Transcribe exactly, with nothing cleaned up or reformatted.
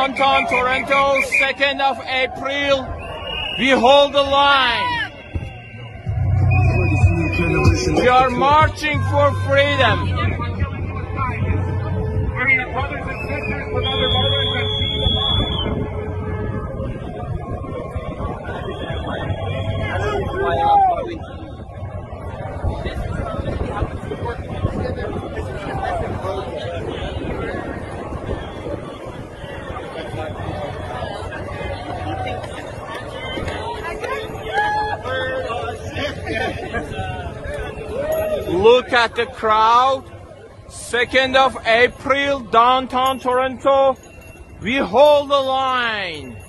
downtown Toronto, second of April. We hold the line. We are marching for freedom. Look at the crowd. second of April, downtown Toronto. We hold the line.